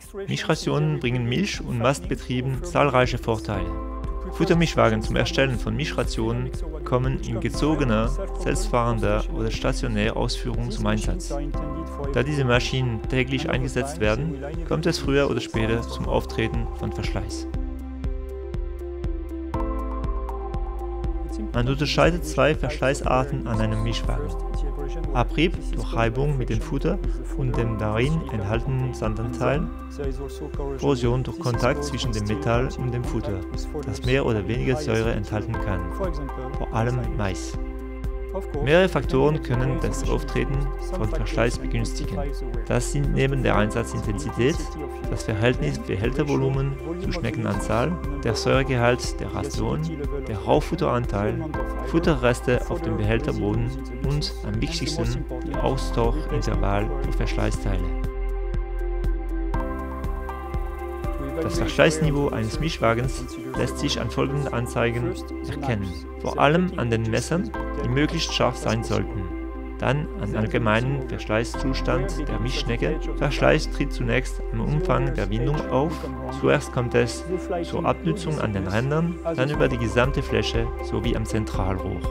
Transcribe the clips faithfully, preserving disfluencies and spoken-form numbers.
Mischrationen bringen Milch- und Mastbetrieben zahlreiche Vorteile. Futtermischwagen zum Erstellen von Mischrationen kommen in gezogener, selbstfahrender oder stationärer Ausführung zum Einsatz. Da diese Maschinen täglich eingesetzt werden, kommt es früher oder später zum Auftreten von Verschleiß. Man unterscheidet zwei Verschleißarten an einem Mischwagen: Abrieb durch Reibung mit dem Futter und dem darin enthaltenen Sandanteil, Korrosion durch Kontakt zwischen dem Metall und dem Futter, das mehr oder weniger Säure enthalten kann, vor allem Mais. Mehrere Faktoren können das Auftreten von Verschleiß begünstigen. Das sind neben der Einsatzintensität das Verhältnis Behältervolumen zu Schneckenanzahl, der Säuregehalt der Ration, der Raubfutteranteil, Futterreste auf dem Behälterboden und am wichtigsten die Austauschintervall für Verschleißteile. Das Verschleißniveau eines Mischwagens lässt sich an folgenden Anzeigen erkennen: vor allem an den Messern, die möglichst scharf sein sollten. Dann an allgemeinen Verschleißzustand der Mischschnecke. Verschleiß tritt zunächst am Umfang der Windung auf. Zuerst kommt es zur Abnutzung an den Rändern, dann über die gesamte Fläche sowie am Zentralrohr.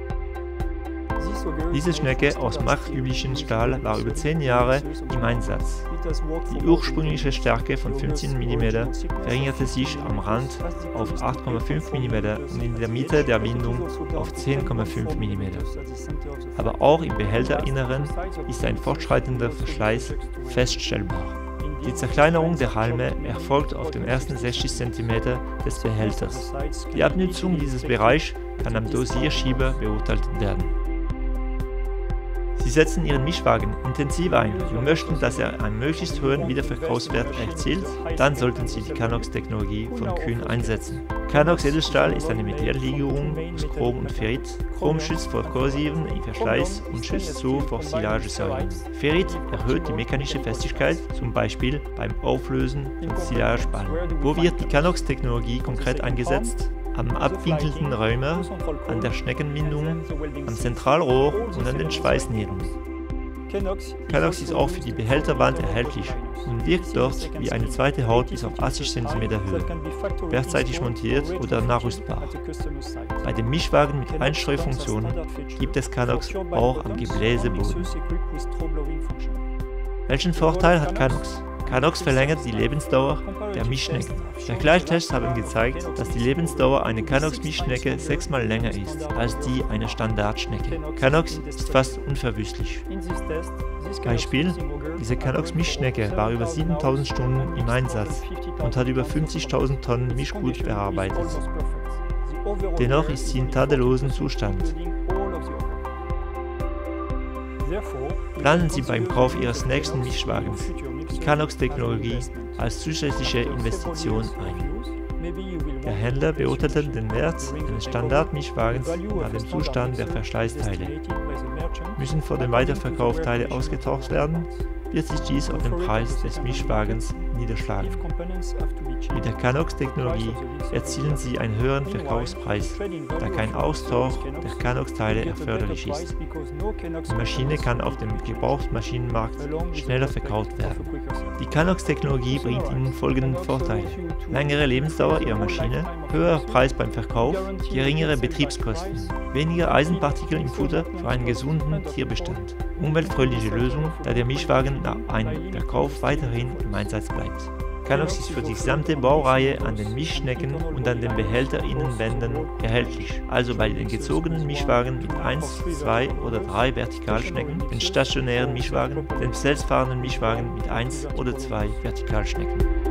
Diese Schnecke aus marktüblichem Stahl war über zehn Jahre im Einsatz. Die ursprüngliche Stärke von fünfzehn Millimeter verringerte sich am Rand auf acht Komma fünf Millimeter und in der Mitte der Windung auf zehn Komma fünf Millimeter. Aber auch im Behälterinneren ist ein fortschreitender Verschleiß feststellbar. Die Zerkleinerung der Halme erfolgt auf den ersten sechzig Zentimeter des Behälters. Die Abnutzung dieses Bereichs kann am Dosierschieber beurteilt werden. Sie setzen Ihren Mischwagen intensiv ein und möchten, dass er einen möglichst hohen Wiederverkaufswert erzielt, dann sollten Sie die Canox-Technologie von Kühn einsetzen. Canox Edelstahl ist eine Metalllegierung aus Chrom und Ferrit. Chrom schützt vor korrosiven Verschleiß und schützt so vor Silagesäuren. Ferrit erhöht die mechanische Festigkeit, zum Beispiel beim Auflösen von Silageballen. Wo wird die Canox-Technologie konkret eingesetzt? Am abwinkelnden Räumer, an der Schneckenwindung, am Zentralrohr und an den Schweißnähten. Canox ist auch für die Behälterwand erhältlich und wirkt dort wie eine zweite Haut bis auf achtzig Zentimeter Höhe, werkseitig montiert oder nachrüstbar. Bei dem Mischwagen mit Einstreufunktionen gibt es Canox auch am Gebläseboden. Welchen Vorteil hat Canox? Canox verlängert die Lebensdauer der Mischschnecken. Vergleichstests haben gezeigt, dass die Lebensdauer einer Canox-Mischschnecke sechsmal länger ist als die einer Standardschnecke. Canox ist fast unverwüstlich. Beispiel: Diese Canox-Mischschnecke war über siebentausend Stunden im Einsatz und hat über fünfzigtausend Tonnen Mischgut bearbeitet. Dennoch ist sie in tadellosem Zustand. Planen Sie beim Kauf Ihres nächsten Mischwagens die Canox-Technologie als zusätzliche Investition ein. Der Händler beurteilt den Wert eines Standardmischwagens nach dem Zustand der Verschleißteile. Müssen vor dem Weiterverkauf Teile ausgetauscht werden, wird sich dies auf den Preis des Mischwagens niederschlagen. Mit der Canox-Technologie erzielen Sie einen höheren Verkaufspreis, da kein Austausch der Canox-Teile erforderlich ist. Die Maschine kann auf dem Gebrauchtmaschinenmarkt schneller verkauft werden. Die Canox-Technologie bringt Ihnen folgende Vorteile: längere Lebensdauer Ihrer Maschine, höherer Preis beim Verkauf, geringere Betriebskosten, weniger Eisenpartikel im Futter für einen gesunden Tierbestand, umweltfreundliche Lösung, da der Mischwagen nach einem Verkauf weiterhin im Einsatz bleibt. Canox ist für die gesamte Baureihe an den Mischschnecken und an den Behälterinnenwänden erhältlich, also bei den gezogenen Mischwagen mit eins, zwei oder drei Vertikalschnecken, den stationären Mischwagen, den selbstfahrenden Mischwagen mit eins oder zwei Vertikalschnecken.